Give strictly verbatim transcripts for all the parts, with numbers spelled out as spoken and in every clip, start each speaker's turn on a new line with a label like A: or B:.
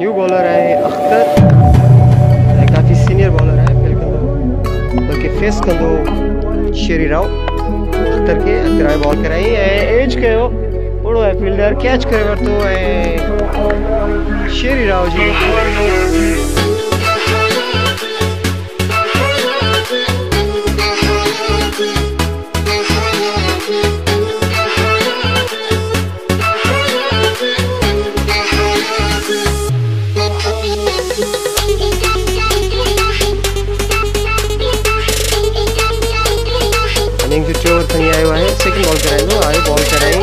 A: New bowler है अख्तर, काफ़ी senior bowler है, बल्कि फेस कंदो शेरी राव अख्तर के अख्तर आए बॉल कराई एज कयो बड़ो है फील्डर कैच करे वरतो है शेरी राव जी। ओवर खड़ी आयो है, सेकंड बॉल कराई दो आए बॉल कराई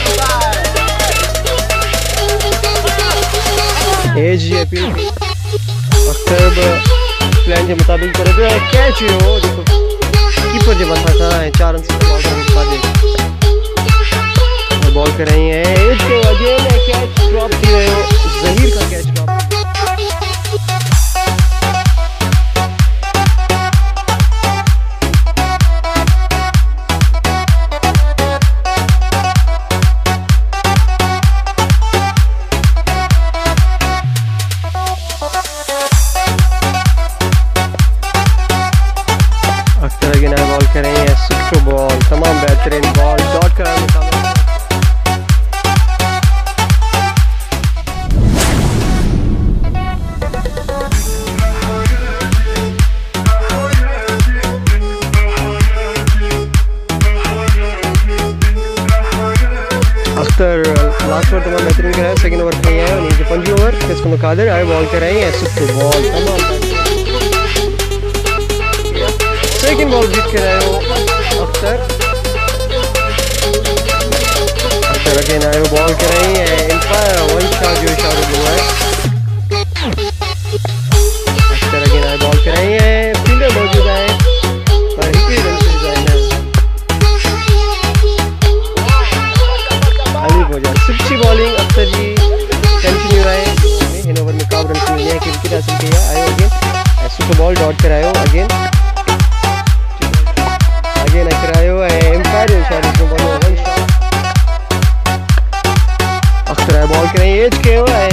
A: एज जी अपील अख्तर प्लान के मुताबिक करे तो कैच हो देखो कीपर जो बता था चार रन से बॉल कर बॉल कराई है एज के अगेन कैच ड्रॉप थी रहे जहीर का कैच ड्रॉप। बॉल करें सुपर बॉल तमाम बेहतरीन बॉल डॉट कराने का अख्तर लास्ट ओवर तमाम बेहतरीन कराया सेकंड ओवर पे है नीचे पंजी ओवर इसको कादिर आए बॉल कराई सुपर बॉल तमाम सेकंड बॉल जीत के रहे हो अख्तर अख्तर अगेन आए बॉल कर रही है एम्पायर वन शॉट जो शॉट हुआ है अख्तर अगेन आए बॉल कर रही है फील्डर मौजूद है पर ही रन से जाना अली बोझा सुपची बॉलिंग अख्तर जी कंटिन्यू रहे इन ओवर में काब रन मिले हैं कि विकेट हासिल किया आए अगेन सुपर बॉल डॉट करायो अगेन अगेन करायो umpire shot one shot Akhtar ball करें एज के